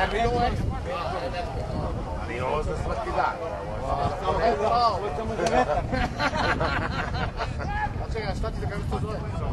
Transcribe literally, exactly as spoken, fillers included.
Ali ovo za svaki dan. Čekaj, šta ti da kažeš to zove?